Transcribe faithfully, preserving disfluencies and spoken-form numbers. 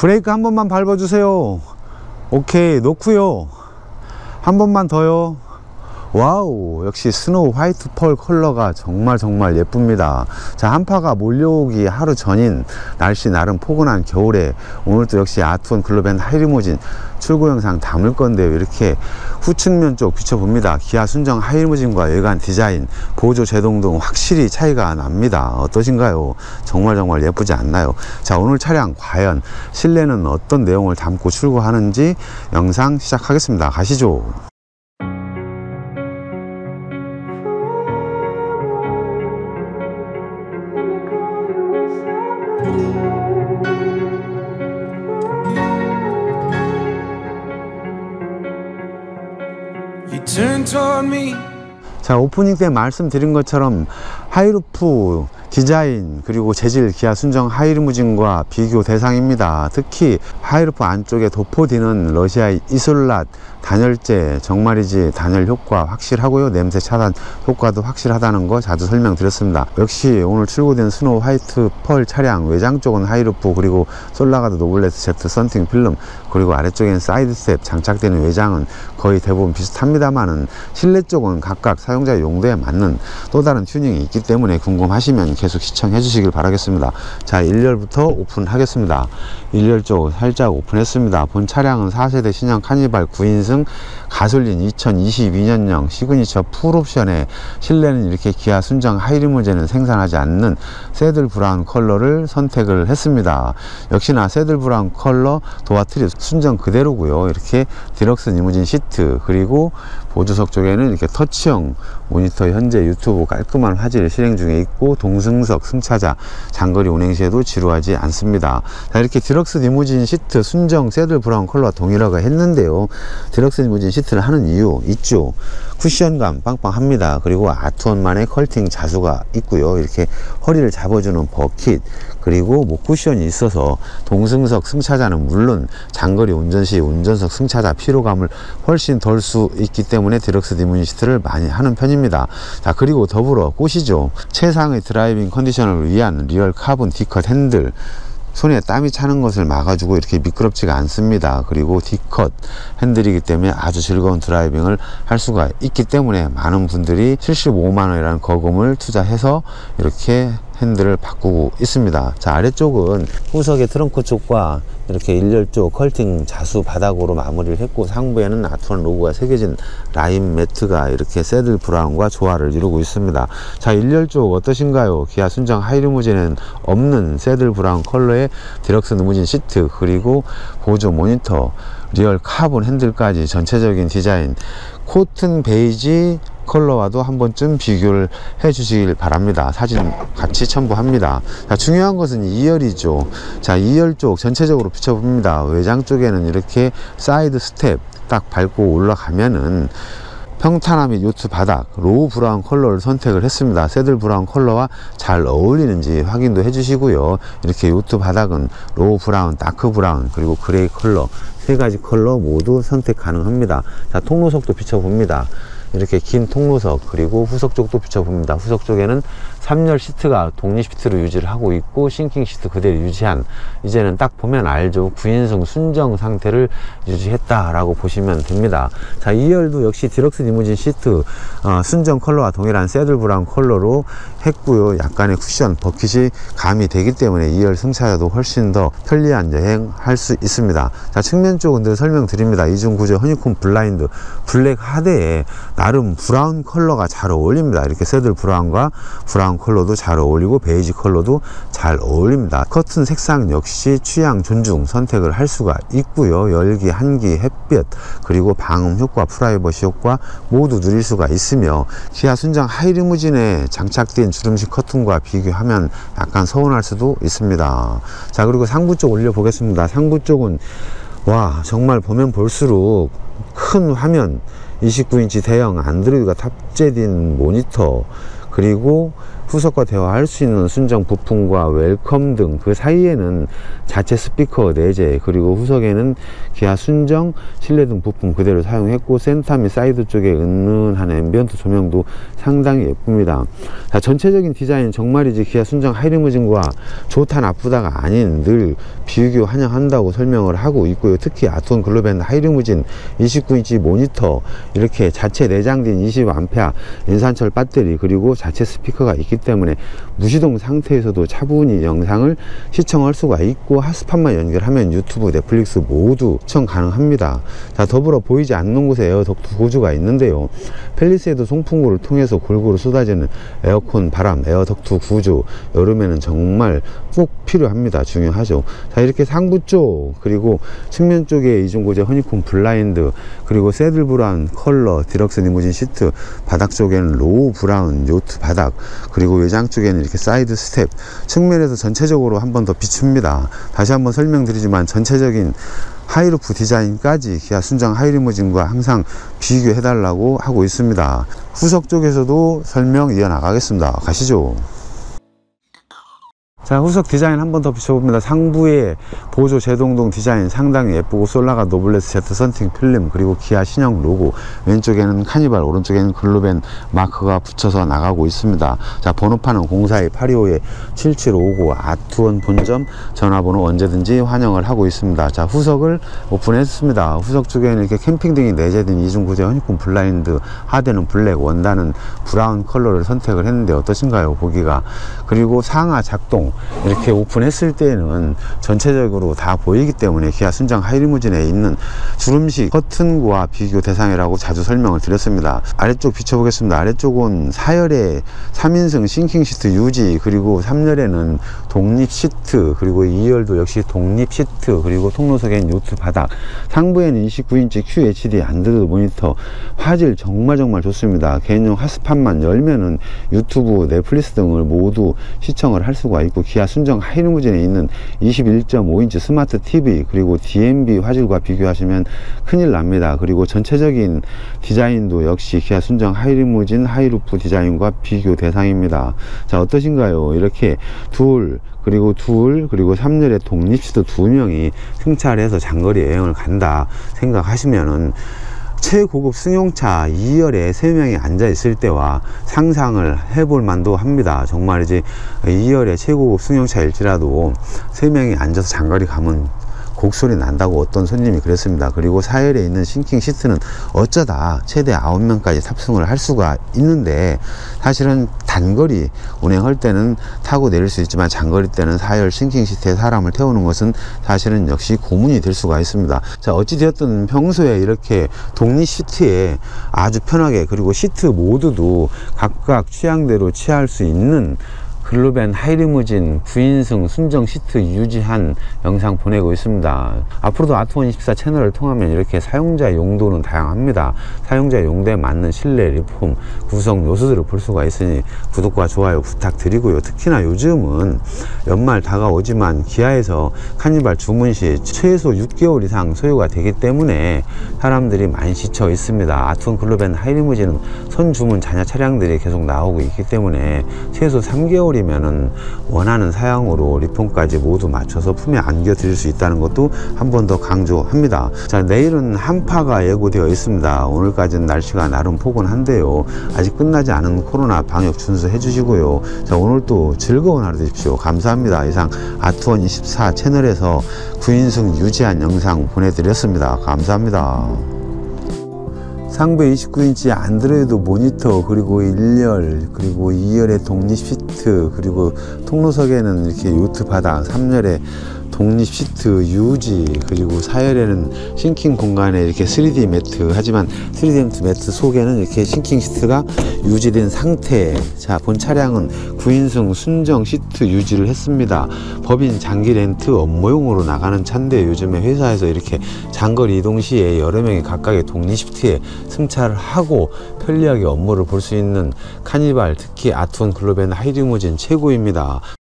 브레이크 한 번만 밟아주세요. 오케이, 놓고요. 한 번만 더요. 와우, 역시 스노우 화이트 펄 컬러가 정말 정말 예쁩니다. 자, 한파가 몰려오기 하루 전인 날씨 나름 포근한 겨울에 오늘도 역시 아트원 글로벤 하이리무진 출고 영상 담을 건데요. 이렇게 후측면 쪽 비춰봅니다. 기아 순정 하이리무진과 외관 디자인, 보조 제동 등 확실히 차이가 납니다. 어떠신가요? 정말 정말 예쁘지 않나요? 자, 오늘 차량 과연 실내는 어떤 내용을 담고 출고하는지 영상 시작하겠습니다. 가시죠. 자, 오프닝 때 말씀드린 것처럼 하이루프 디자인 그리고 재질 기아 순정 하이리무진과 비교 대상입니다. 특히 하이루프 안쪽에 도포디는 러시아의 이솔랏 단열재, 정말이지 단열 효과 확실하고요. 냄새 차단 효과도 확실하다는 거 자주 설명드렸습니다. 역시 오늘 출고된 스노우 화이트 펄 차량 외장 쪽은 하이루프, 그리고 솔라가드 노블레스 제트 썬팅 필름, 그리고 아래쪽엔 사이드 스텝 장착되는 외장은 거의 대부분 비슷합니다만은 실내 쪽은 각각 사용자 용도에 맞는 또 다른 튜닝이 있기 때문에 궁금하시면 계속 시청해 주시길 바라겠습니다. 자, 일 열부터 오픈하겠습니다. 일 열 쪽 살짝 오픈했습니다. 본 차량은 사 세대 신형 카니발 구 인승 가솔린 이천이십이 년형 시그니처 풀옵션에 실내는 이렇게 기아 순정 하이리무진은 생산하지 않는 새들 브라운 컬러를 선택을 했습니다. 역시나 새들 브라운 컬러 도어 트립 순정 그대로고요. 이렇게 디럭스 리무진 시트, 그리고 보조석 쪽에는 이렇게 터치형 모니터, 현재 유튜브 깔끔한 화질 실행 중에 있고 동승석 승차자 장거리 운행 시에도 지루하지 않습니다. 자, 이렇게 디럭스 리무진 시트 순정 새들 브라운 컬러와 동일하게 했는데요. 디럭스 리무진 시트를 하는 이유 있죠. 쿠션감 빵빵합니다. 그리고 아트원만의 컬팅 자수가 있고요. 이렇게 허리를 잡아주는 버킷, 그리고 목 쿠션이 있어서 동승석 승차자는 물론 장거리 운전 시 운전석 승차자 피로감을 훨씬 덜 수 있기 때문에 디럭스 리무진 시트를 많이 하는 편입니다. 자, 그리고 더불어 꽃이죠. 최상의 드라이빙 컨디션을 위한 리얼 카본 D컷 핸들, 손에 땀이 차는 것을 막아주고 이렇게 미끄럽지가 않습니다. 그리고 D컷 핸들이기 때문에 아주 즐거운 드라이빙을 할 수가 있기 때문에 많은 분들이 칠십오만 원이라는 거금을 투자해서 이렇게 핸들을 바꾸고 있습니다. 자, 아래쪽은 후석의 트렁크 쪽과 이렇게 일 열 쪽 컬팅 자수 바닥으로 마무리를 했고, 상부에는 아트원 로고가 새겨진 라인 매트가 이렇게 새들 브라운과 조화를 이루고 있습니다. 자, 일 열 쪽 어떠신가요? 기아 순정 하이리무진에는 없는 새들 브라운 컬러의 디럭스 리무진 시트, 그리고 보조 모니터, 리얼 카본 핸들까지 전체적인 디자인 코튼 베이지 컬러와도 한 번쯤 비교를 해 주시길 바랍니다. 사진 같이 첨부합니다. 자, 중요한 것은 이 열이죠. 자, 이 열 쪽 전체적으로 비춰봅니다. 외장 쪽에는 이렇게 사이드 스텝 딱 밟고 올라가면은 평탄화 및 요트 바닥 로우 브라운 컬러를 선택을 했습니다. 새들 브라운 컬러와 잘 어울리는지 확인도 해주시고요. 이렇게 요트 바닥은 로우 브라운, 다크 브라운, 그리고 그레이 컬러 세 가지 컬러 모두 선택 가능합니다. 자, 통로석도 비춰봅니다. 이렇게 긴 통로석, 그리고 후석 쪽도 비춰봅니다. 후석 쪽에는 삼 열 시트가 독립 시트로 유지를 하고 있고 싱킹 시트 그대로 유지한, 이제는 딱 보면 알죠. 구 인승 순정 상태를 유지했다라고 보시면 됩니다. 자, 이 열도 역시 디럭스 리무진 시트 어, 순정 컬러와 동일한 새들 브라운 컬러로 했고요. 약간의 쿠션 버킷이 가미되기 때문에 이 열 승차자도 훨씬 더 편리한 여행 할 수 있습니다. 자, 측면 쪽은 늘 설명드립니다. 이중 구조 허니콤 블라인드 블랙 하드에 나름 브라운 컬러가 잘 어울립니다. 이렇게 새들 브라운과 브라운 컬러도 잘 어울리고 베이지 컬러도 잘 어울립니다. 커튼 색상 역시 취향 존중 선택을 할 수가 있고요. 열기, 한기, 햇볕, 그리고 방음 효과, 프라이버시 효과 모두 누릴 수가 있으며, 기아 순정 하이리무진에 장착된 주름식 커튼과 비교하면 약간 서운할 수도 있습니다. 자, 그리고 상부 쪽 올려 보겠습니다. 상부 쪽은 와, 정말 보면 볼수록 큰 화면, 이십구 인치 대형 안드로이드가 탑재된 모니터, 그리고 후석과 대화할 수 있는 순정 부품과 웰컴 등 그 사이에는 자체 스피커 내재, 그리고 후석에는 기아 순정 실내 등 부품 그대로 사용했고, 센터 및 사이드 쪽에 은은한 앰비언트 조명도 상당히 예쁩니다. 자, 전체적인 디자인 정말이지 기아 순정 하이리무진과 좋다 나쁘다가 아닌 늘 비교 환영한다고 설명을 하고 있고요. 특히 아트원 글로벤 하이리무진 이십구 인치 모니터, 이렇게 자체 내장된 이십 암페어 인산철 배터리, 그리고 자체 스피커가 있기 때문에 무시동 상태에서도 차분히 영상을 시청할 수가 있고, 핫스팟만 연결하면 유튜브, 넷플릭스 모두 시청 가능합니다. 자, 더불어 보이지 않는 곳에 에어덕트 구조가 있는데요. 펠리세이드 송풍구를 통해서 골고루 쏟아지는 에어컨 바람, 에어덕트 구조, 여름에는 정말 꼭 필요합니다. 중요하죠. 자, 이렇게 상부 쪽, 그리고 측면 쪽에 이중고제 허니콤 블라인드, 그리고 새들 브라운 컬러 디럭스 리무진 시트, 바닥 쪽에는 로우 브라운 요트 바닥, 그리고 외장 쪽에는 이렇게 사이드 스텝, 측면에서 전체적으로 한 번 더 비춥니다. 다시 한번 설명드리지만 전체적인 하이루프 디자인까지 기아 순정 하이리무진과 항상 비교해 달라고 하고 있습니다. 후석 쪽에서도 설명 이어나가겠습니다. 가시죠. 자, 후석 디자인 한 번 더 비춰봅니다. 상부에 보조 제동동 디자인 상당히 예쁘고, 솔라가 노블레스 제트 선팅 필름, 그리고 기아 신형 로고, 왼쪽에는 카니발, 오른쪽에는 글로벤 마크가 붙여서 나가고 있습니다. 자, 번호판은 공사이 팔이오 칠칠오구, 아트원 본점, 전화번호 언제든지 환영을 하고 있습니다. 자, 후석을 오픈했습니다. 후석 쪽에는 이렇게 캠핑등이 내재된 이중구제 허니콤 블라인드, 하대는 블랙, 원단은 브라운 컬러를 선택을 했는데 어떠신가요, 보기가? 그리고 상하 작동, 이렇게 오픈했을 때는 전체적으로 다 보이기 때문에 기아 순정 하이리무진에 있는 주름식 커튼과 비교 대상이라고 자주 설명을 드렸습니다. 아래쪽 비춰보겠습니다. 아래쪽은 사열의 삼 인승 싱킹 시트 유지, 그리고 삼 열에는 독립 시트, 그리고 이 열도 역시 독립 시트, 그리고 통로석엔 요트 바닥, 상부에는 이십구 인치 큐에이치디 안드로이드 모니터, 화질 정말 정말 좋습니다. 개인용 핫스팟만 열면은 유튜브, 넷플릭스 등을 모두 시청을 할 수가 있고, 기아 순정 하이리무진에 있는 이십일 점 오 인치 스마트 티비, 그리고 디엠비 화질과 비교하시면 큰일 납니다. 그리고 전체적인 디자인도 역시 기아 순정 하이리무진 하이루프 디자인과 비교 대상입니다. 자, 어떠신가요? 이렇게 둘, 그리고 둘, 그리고 삼 열의 독립시트 두 명이 승차해서 장거리 여행을 간다 생각하시면은 최고급 승용차 이 열에 세 명이 앉아 있을 때와 상상을 해볼 만도 합니다. 정말이지 이 열의 최고급 승용차일지라도 세 명이 앉아서 장거리 가면 곡소리 난다고 어떤 손님이 그랬습니다. 그리고 사 열에 있는 싱킹 시트는 어쩌다 최대 아홉 명까지 탑승을 할 수가 있는데, 사실은 단거리 운행할 때는 타고 내릴 수 있지만 장거리 때는 사 열 싱킹 시트에 사람을 태우는 것은 사실은 역시 고문이 될 수가 있습니다. 자, 어찌되었든 평소에 이렇게 독립 시트에 아주 편하게, 그리고 시트 모두도 각각 취향대로 취할 수 있는 글로벤 하이리무진 구 인승 순정 시트 유지한 영상 보내고 있습니다. 앞으로도 아트원 이십사 채널을 통하면 이렇게 사용자 용도는 다양합니다. 사용자 용도에 맞는 실내 리폼 구성 요소들을 볼 수가 있으니 구독과 좋아요 부탁드리고요. 특히나 요즘은 연말 다가오지만 기아에서 카니발 주문 시 최소 육 개월 이상 소요가 되기 때문에 사람들이 많이 지쳐 있습니다. 아트원 글로벤 하이리무진은 선주문 잔여 차량들이 계속 나오고 있기 때문에 최소 삼 개월이 면은 원하는 사양으로 리폼까지 모두 맞춰서 품에 안겨 드릴 수 있다는 것도 한 번 더 강조합니다. 자, 내일은 한파가 예고되어 있습니다. 오늘까지는 날씨가 나름 포근한데요. 아직 끝나지 않은 코로나 방역 준수해 주시고요. 자, 오늘도 즐거운 하루 되십시오. 감사합니다. 이상 아트원 이십사 채널에서 구 인승 유지한 영상 보내드렸습니다. 감사합니다. 상부에 이십구 인치 안드로이드 모니터, 그리고 일 열, 그리고 이 열의 독립 시트, 그리고 통로석에는 이렇게 요트 바닥, 삼 열에 독립 시트 유지, 그리고 사 열에는 싱킹 공간에 이렇게 쓰리디 매트, 하지만 쓰리디 매트 속에는 이렇게 싱킹 시트가 유지된 상태. 자, 본 차량은 구 인승 순정 시트 유지를 했습니다. 법인 장기 렌트 업무용으로 나가는 차인데, 요즘에 회사에서 이렇게 장거리 이동 시에 여러 명이 각각의 독립 시트에 승차를 하고 편리하게 업무를 볼 수 있는 카니발, 특히 아트원 글로벤 하이리무진 최고입니다.